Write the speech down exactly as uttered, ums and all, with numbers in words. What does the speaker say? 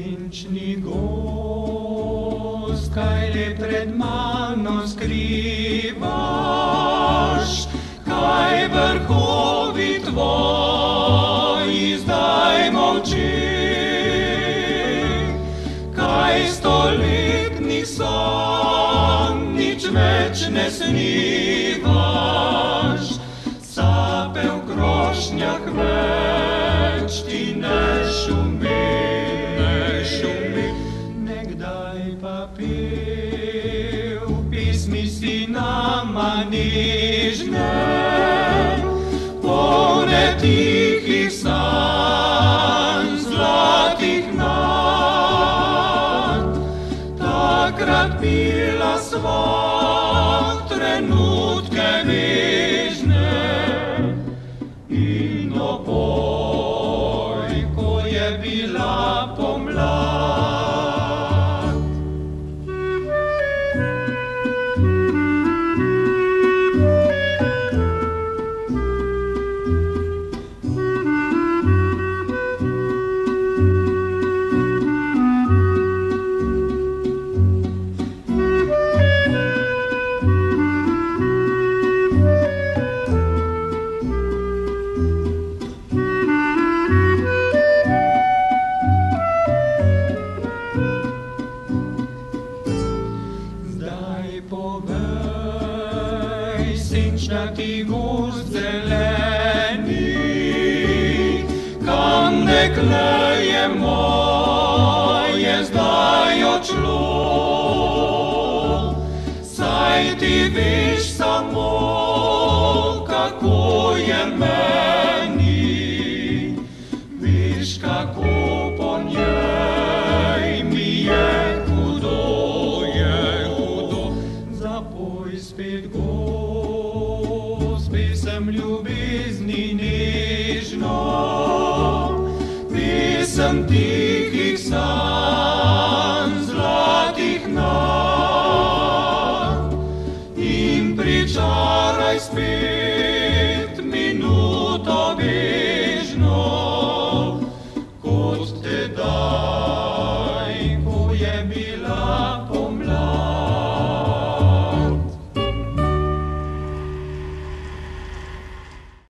Senčni gost, kaj le pred mano skrivaš, kaj vrhovi tvoji zdaj molči, kaj stoletnih sanj nič več ne snivaš, sape v krošnjah več ti ne šumi. Pismi si nama nižne, polne tihih sanj, zlatih nad. Takrat pila sva trenutke nežne in oboj, ko je bila pomlad. Povej, senčnati gozd zeleni, kam dekle je moje zdaj odšlo, saj ti veš samo, kako je meni, veš, kako po njej mi je. Zapoj spet gost, pesem ljubezni nežno, pesem ti